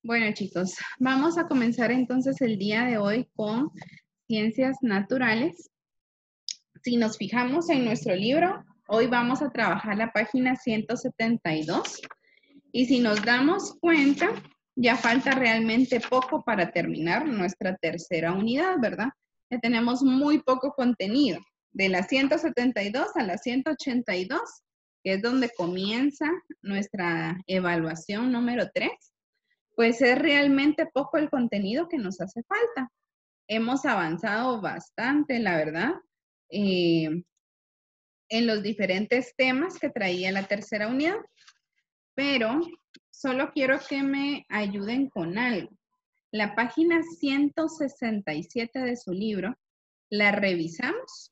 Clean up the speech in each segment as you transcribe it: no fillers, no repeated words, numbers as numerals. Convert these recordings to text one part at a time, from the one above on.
Bueno, chicos, vamos a comenzar entonces el día de hoy con ciencias naturales. Si nos fijamos en nuestro libro, hoy vamos a trabajar la página 172 y si nos damos cuenta, ya falta realmente poco para terminar nuestra tercera unidad, ¿verdad? Ya tenemos muy poco contenido. De la 172 a la 182, que es donde comienza nuestra evaluación número 3. Pues es realmente poco el contenido que nos hace falta. Hemos avanzado bastante, la verdad, en los diferentes temas que traía la tercera unidad, pero solo quiero que me ayuden con algo. La página 167 de su libro, ¿la revisamos?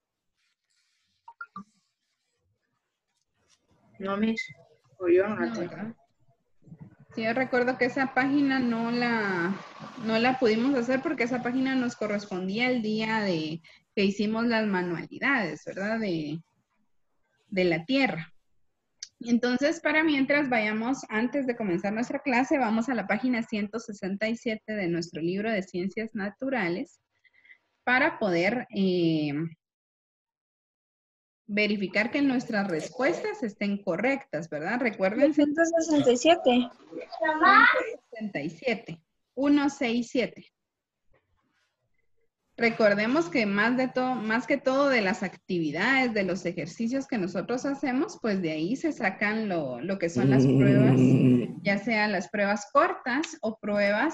No, Miss, o yo no la No, tengo. ¿verdad? Sí, yo recuerdo que esa página no la pudimos hacer porque esa página nos correspondía el día de que hicimos las manualidades, ¿verdad? De la tierra. Entonces, para mientras vayamos, antes de comenzar nuestra clase, vamos a la página 167 de nuestro libro de Ciencias Naturales para poder verificar que nuestras respuestas estén correctas, ¿verdad? Recuerden 167. 167, 167. Recordemos que más que todo de las actividades, de los ejercicios que nosotros hacemos, pues de ahí se sacan lo que son las pruebas, ya sean las pruebas cortas o pruebas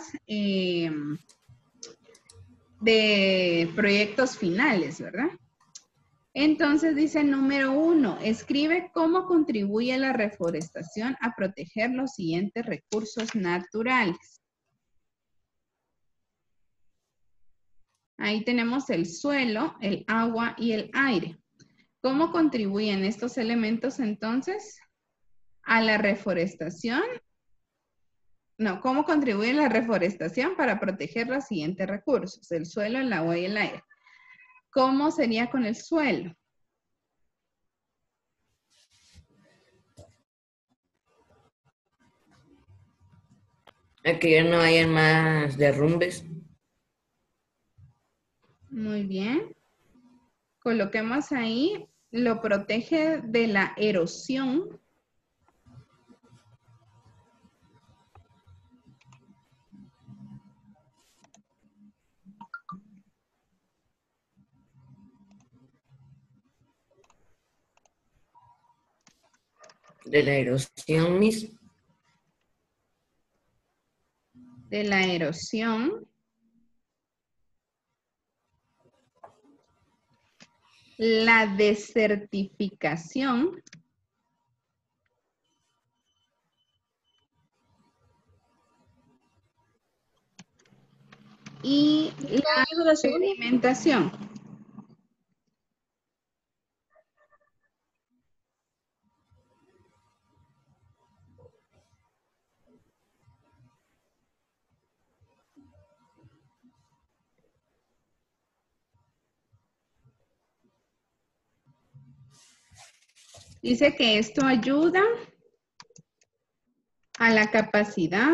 de proyectos finales, ¿verdad? Entonces dice número 1, escribe cómo contribuye la reforestación a proteger los siguientes recursos naturales. Ahí tenemos el suelo, el agua y el aire. ¿Cómo contribuyen estos elementos entonces a la reforestación? No, ¿cómo contribuye la reforestación para proteger los siguientes recursos? El suelo, el agua y el aire. ¿Cómo sería con el suelo? A que ya no hayan más derrumbes. Muy bien. Coloquemos ahí, lo protege de la erosión. De la erosión, Miss. De la erosión. La desertificación. Y la sedimentación. Dice que esto ayuda a la capacidad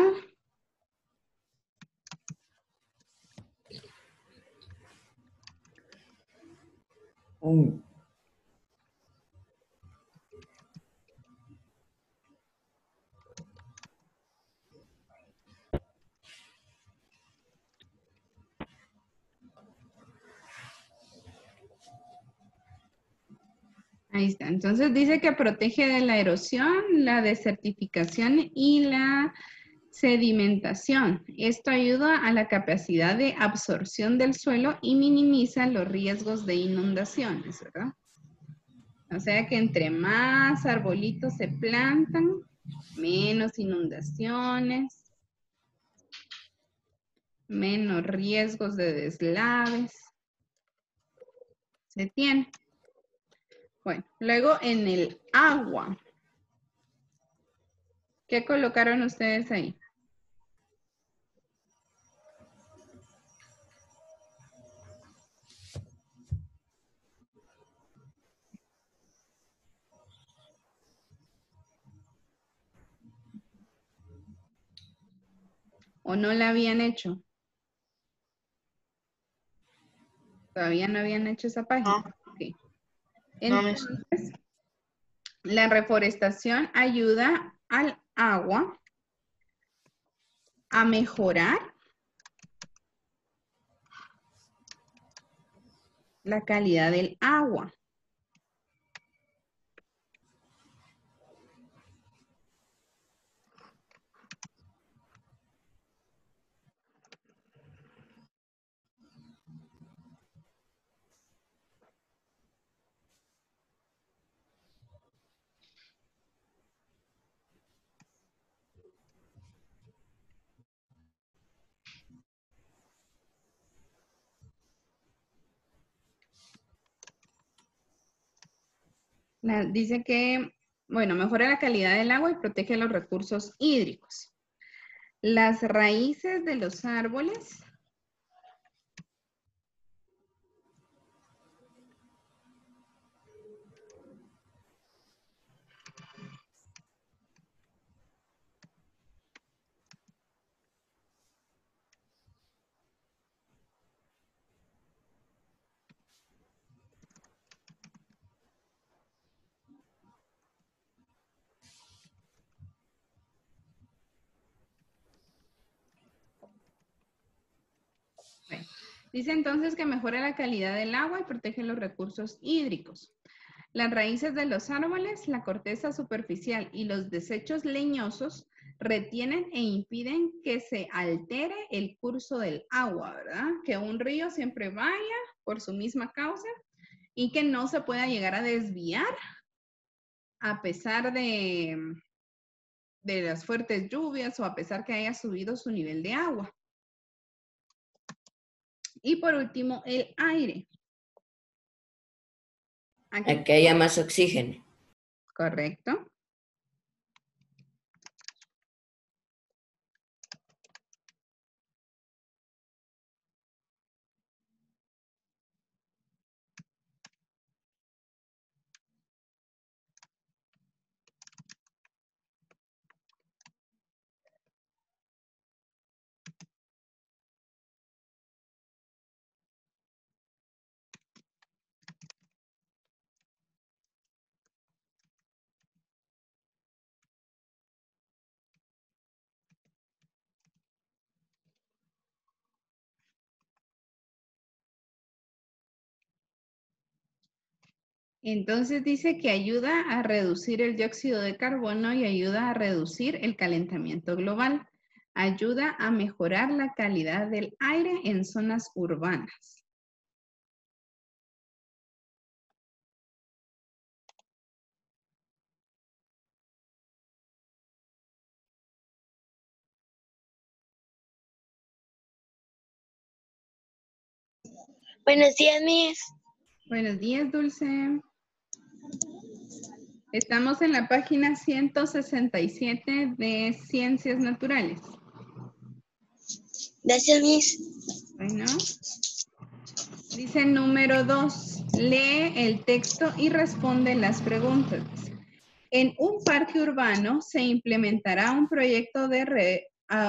Ahí está. Entonces dice que protege de la erosión, la desertificación y la sedimentación. Esto ayuda a la capacidad de absorción del suelo y minimiza los riesgos de inundaciones, ¿verdad? O sea que entre más arbolitos se plantan, menos inundaciones, menos riesgos de deslaves se tiene. Bueno, luego en el agua. ¿Qué colocaron ustedes ahí? ¿O no la habían hecho? Todavía no habían hecho esa página. Ok. No, miss. Entonces, la reforestación ayuda al agua a mejorar la calidad del agua. Dice que, bueno, mejora la calidad del agua y protege los recursos hídricos. Las raíces de los árboles bueno, dice entonces que mejora la calidad del agua y protege los recursos hídricos. Las raíces de los árboles, la corteza superficial y los desechos leñosos retienen e impiden que se altere el curso del agua, ¿verdad? Que un río siempre vaya por su misma causa y que no se pueda llegar a desviar a pesar de las fuertes lluvias o a pesar que haya subido su nivel de agua. Y por último, el aire. Aquí, A que haya más oxígeno. correcto. Entonces dice que ayuda a reducir el dióxido de carbono y ayuda a reducir el calentamiento global. Ayuda a mejorar la calidad del aire en zonas urbanas. Buenos días, Miss. Buenos días, Dulce. Estamos en la página 167 de Ciencias Naturales. Gracias, Miss. Bueno. Dice número 2, lee el texto y responde las preguntas. En un parque urbano se implementará un proyecto de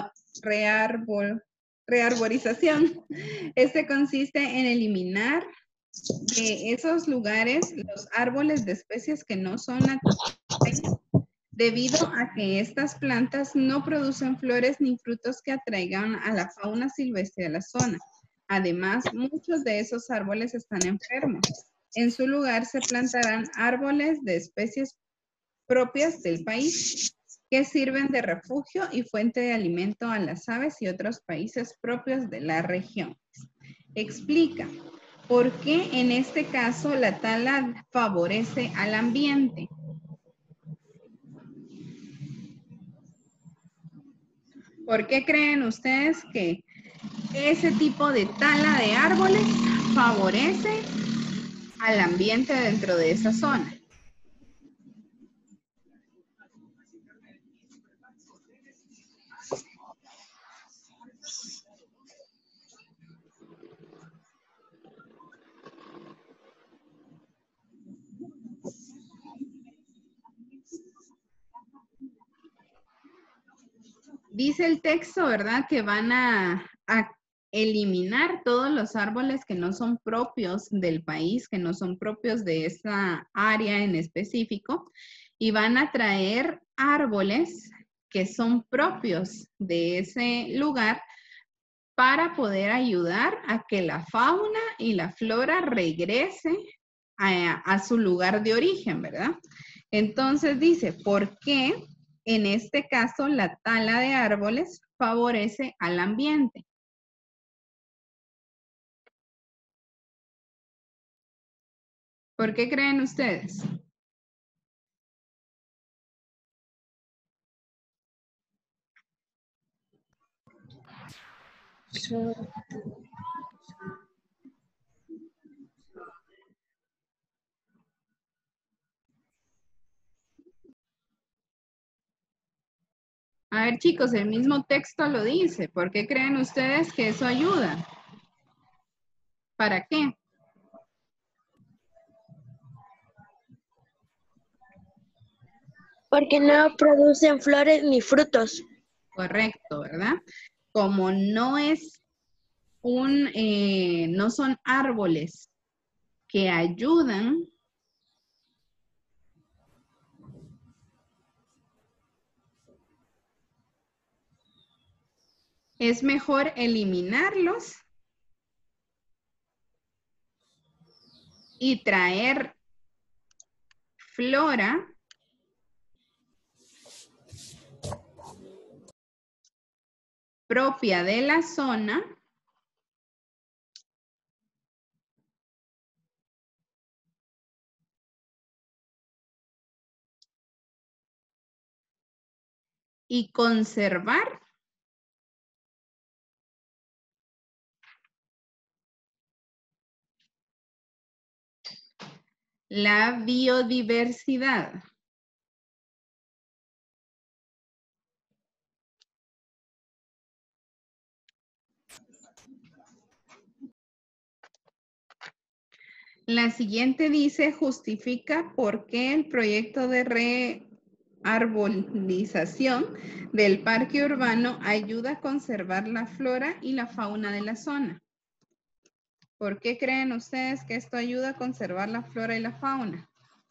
rearborización. Este consiste en eliminar de esos lugares los árboles de especies que no son naturales, debido a que estas plantas no producen flores ni frutos que atraigan a la fauna silvestre de la zona. Además, muchos de esos árboles están enfermos. En su lugar se plantarán árboles de especies propias del país que sirven de refugio y fuente de alimento a las aves y otros países propios de la región. Explica por qué en este caso la tala favorece al ambiente. ¿Por qué creen ustedes que ese tipo de tala de árboles favorece al ambiente dentro de esa zona? dice el texto, ¿verdad? Que van a eliminar todos los árboles que no son propios del país, que no son propios de esa área en específico, y van a traer árboles que son propios de ese lugar para poder ayudar a que la fauna y la flora regrese a su lugar de origen, ¿verdad? Entonces dice, ¿por qué en este caso la tala de árboles favorece al ambiente? ¿Por qué creen ustedes? A ver, chicos, el mismo texto lo dice. ¿Por qué creen ustedes que eso ayuda? ¿Para qué? Porque no producen flores ni frutos. Correcto, ¿verdad? Como no es no son árboles que ayudan, es mejor eliminarlos y traer flora propia de la zona y conservar la biodiversidad. La siguiente dice, justifica por qué el proyecto de rearbolización del parque urbano ayuda a conservar la flora y la fauna de la zona. ¿Por qué creen ustedes que esto ayuda a conservar la flora y la fauna?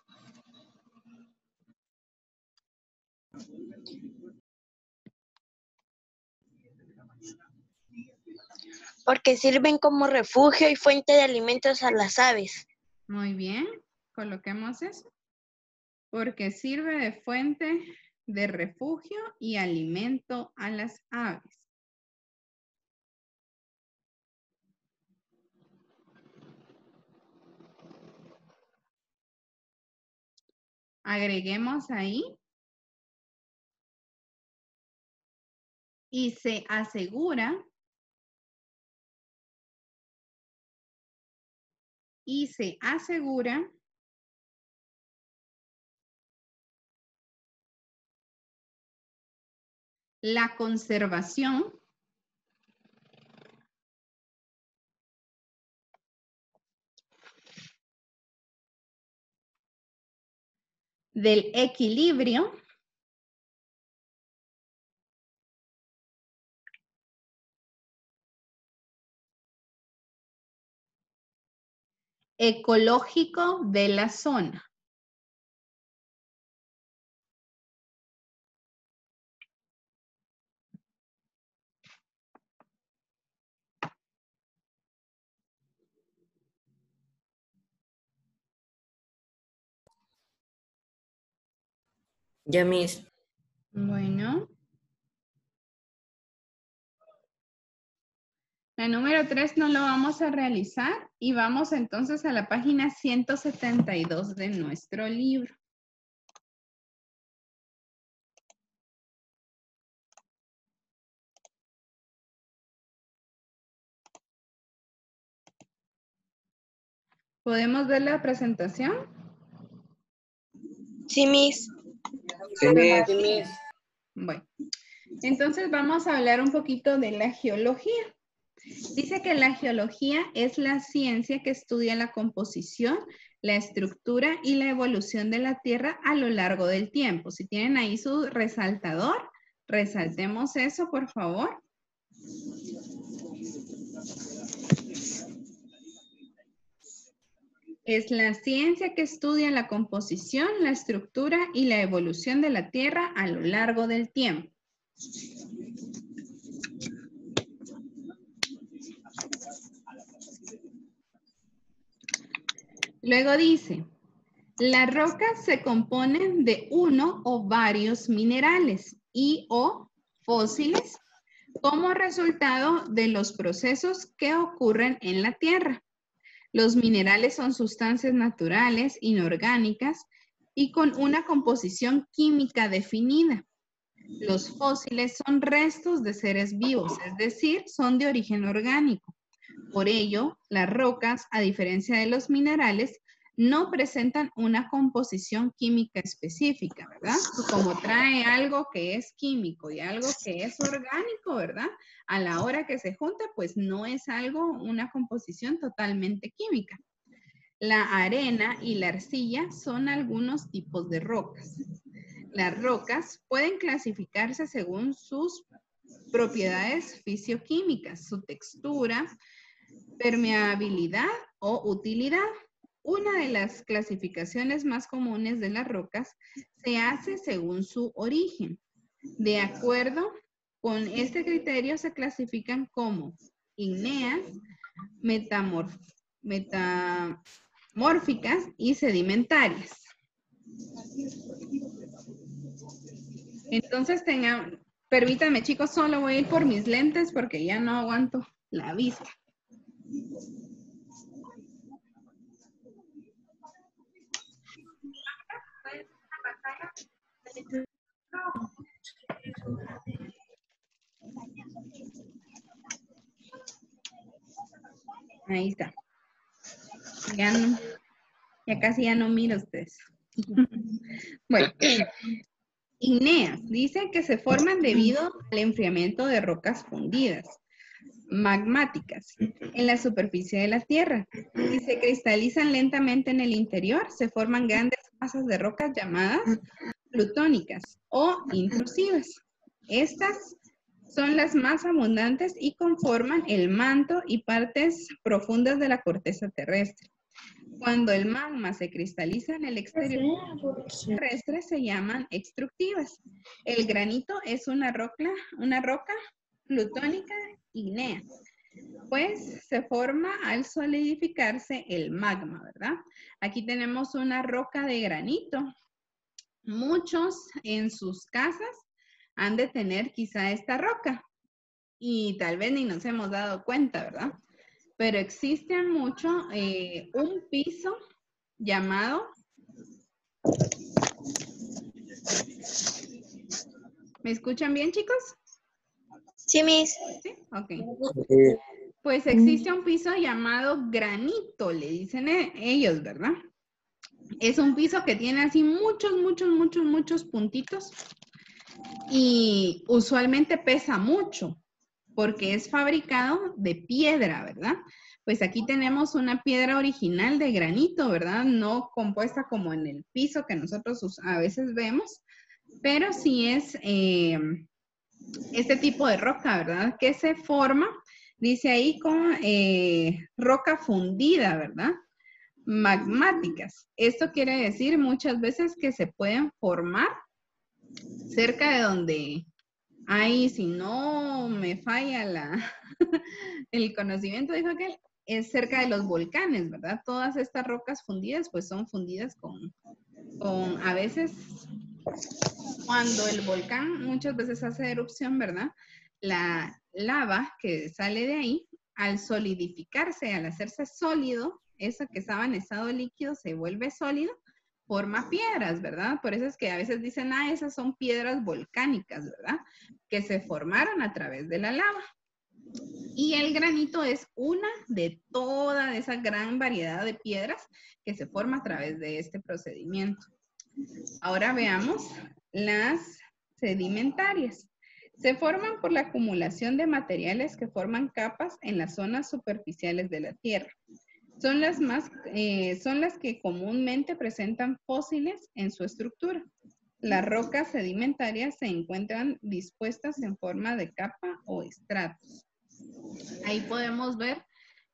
Porque sirven como refugio y fuente de alimentos a las aves. Muy bien, coloquemos eso. Porque sirve de fuente de refugio y alimento a las aves. Agreguemos ahí. Y se asegura la conservación del equilibrio ecológico de la zona. Ya mis. Bueno. La número 3 no lo vamos a realizar y vamos entonces a la página 172 de nuestro libro. ¿Podemos ver la presentación? Sí, Miss. Bueno, entonces vamos a hablar un poquito de la geología. Dice que la geología es la ciencia que estudia la composición, la estructura y la evolución de la Tierra a lo largo del tiempo. Si tienen ahí su resaltador, Resaltemos eso, por favor. Es la ciencia que estudia la composición, la estructura y la evolución de la Tierra a lo largo del tiempo. Luego dice, las rocas se componen de uno o varios minerales y o fósiles como resultado de los procesos que ocurren en la Tierra. Los minerales son sustancias naturales, inorgánicas y con una composición química definida. Los fósiles son restos de seres vivos, es decir, son de origen orgánico. Por ello, las rocas, a diferencia de los minerales, no presentan una composición química específica, ¿verdad? Como trae algo que es químico y algo que es orgánico, ¿verdad? A la hora que se junta, pues no es algo, una composición totalmente química. La arena y la arcilla son algunos tipos de rocas. Las rocas pueden clasificarse según sus propiedades fisioquímicas, su textura, permeabilidad o utilidad. Una de las clasificaciones más comunes de las rocas se hace según su origen. De acuerdo con este criterio se clasifican como ígneas, metamórficas y sedimentarias. Entonces permítanme chicos, solo voy a ir por mis lentes porque ya no aguanto la vista. Ahí está. Ya casi ya no miro ustedes. Bueno, ígneas. Dice que se forman debido al enfriamiento de rocas fundidas, magmáticas, en la superficie de la Tierra. Si se cristalizan lentamente en el interior, se forman grandes masas de rocas llamadas plutónicas o intrusivas. Estas son las más abundantes y conforman el manto y partes profundas de la corteza terrestre. Cuando el magma se cristaliza en el exterior terrestre se llaman extructivas. El granito es una roca plutónica ígnea, pues se forma al solidificarse el magma, ¿verdad? Aquí tenemos una roca de granito. Muchos en sus casas han de tener quizá esta roca y tal vez ni nos hemos dado cuenta, ¿verdad? Pero existe mucho un piso llamado... ¿Me escuchan bien, chicos? Sí, Miss. Sí, ok. Pues existe un piso llamado granito, le dicen ellos, ¿verdad? Es un piso que tiene así muchos puntitos y usualmente pesa mucho porque es fabricado de piedra, ¿verdad? Pues aquí tenemos una piedra original de granito, ¿verdad? No compuesta como en el piso que nosotros a veces vemos, pero sí es este tipo de roca, ¿verdad? Que se forma, dice ahí, con roca fundida, ¿verdad? Magmáticas. Esto quiere decir muchas veces que se pueden formar cerca de donde hay, si no me falla el conocimiento, dijo aquel, es cerca de los volcanes, ¿verdad? Todas estas rocas fundidas, pues son fundidas con a veces, cuando el volcán muchas veces hace erupción, ¿verdad? La lava que sale de ahí, al solidificarse, al hacerse sólido, eso que estaba en estado líquido se vuelve sólido, forma piedras, ¿verdad? Por eso es que a veces dicen, esas son piedras volcánicas, ¿verdad? Que se formaron a través de la lava. Y el granito es una de toda esa gran variedad de piedras que se forma a través de este procedimiento. Ahora veamos las sedimentarias. Se forman por la acumulación de materiales que forman capas en las zonas superficiales de la Tierra. Son las que comúnmente presentan fósiles en su estructura. Las rocas sedimentarias se encuentran dispuestas en forma de capa o estratos. Ahí podemos ver,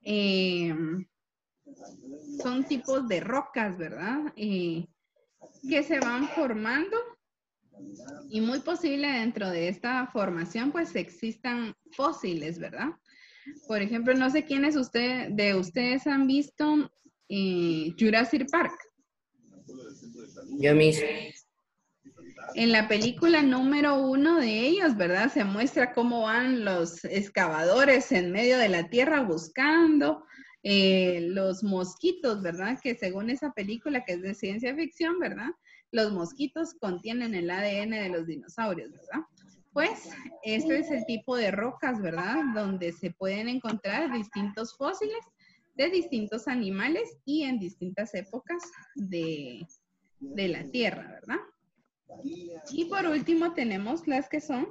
son tipos de rocas, ¿verdad? Que se van formando y muy posible dentro de esta formación pues existan fósiles, ¿verdad? Por ejemplo, no sé quiénes de ustedes han visto Jurassic Park. Yo mismo. En la película número 1 de ellos, ¿verdad? Se muestra cómo van los excavadores en medio de la tierra buscando los mosquitos, ¿verdad? Que según esa película que es de ciencia ficción, ¿verdad? Los mosquitos contienen el ADN de los dinosaurios, ¿verdad? Pues este es el tipo de rocas, ¿verdad? Donde se pueden encontrar distintos fósiles de distintos animales y en distintas épocas de la tierra, ¿verdad? Y por último tenemos las que son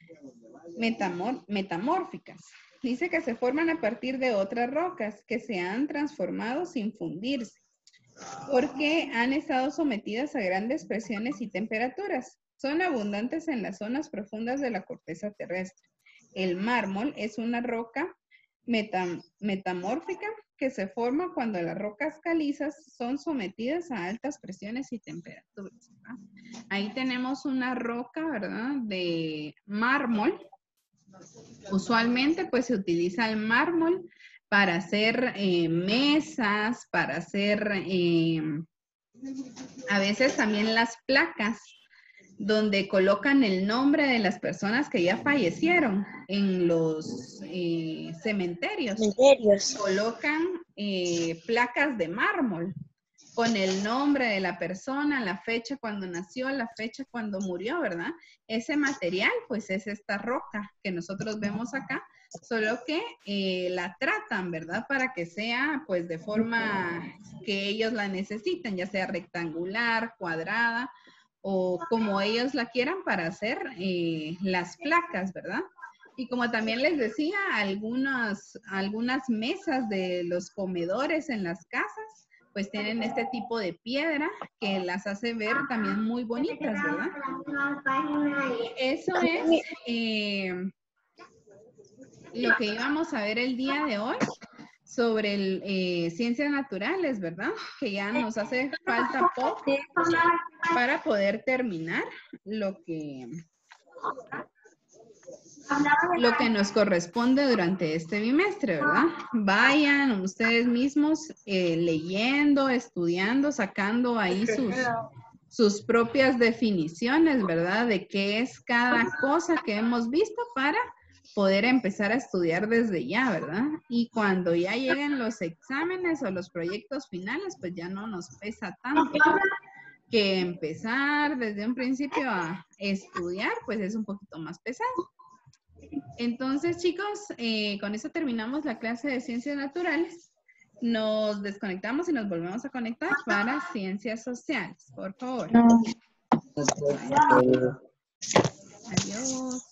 metamórficas. Dice que se forman a partir de otras rocas que se han transformado sin fundirse, porque han estado sometidas a grandes presiones y temperaturas. Son abundantes en las zonas profundas de la corteza terrestre. El mármol es una roca metamórfica que se forma cuando las rocas calizas son sometidas a altas presiones y temperaturas, ¿verdad? Ahí tenemos una roca, ¿verdad? De mármol. Usualmente pues se utiliza el mármol para hacer mesas, para hacer a veces también las placas donde colocan el nombre de las personas que ya fallecieron en los cementerios. Colocan placas de mármol con el nombre de la persona, la fecha cuando nació, la fecha cuando murió, ¿verdad? Ese material, pues es esta roca que nosotros vemos acá, solo que la tratan, ¿verdad? Para que sea, pues, de forma que ellos la necesiten, ya sea rectangular, cuadrada, o como ellos la quieran para hacer las placas, ¿verdad? Y como también les decía, algunas mesas de los comedores en las casas, pues tienen este tipo de piedra que las hace ver también muy bonitas, ¿verdad? Eso es lo que íbamos a ver el día de hoy sobre ciencias naturales, ¿verdad? Que ya nos hace falta poco para poder terminar lo que nos corresponde durante este bimestre, ¿verdad? Vayan ustedes mismos leyendo, estudiando, sacando ahí sus propias definiciones, ¿verdad? De qué es cada cosa que hemos visto para poder empezar a estudiar desde ya, ¿verdad? Y cuando ya lleguen los exámenes o los proyectos finales, pues ya no nos pesa tanto que empezar desde un principio a estudiar, pues es un poquito más pesado. Entonces, chicos, con eso terminamos la clase de Ciencias Naturales. Nos desconectamos y nos volvemos a conectar para Ciencias Sociales, por favor. Adiós.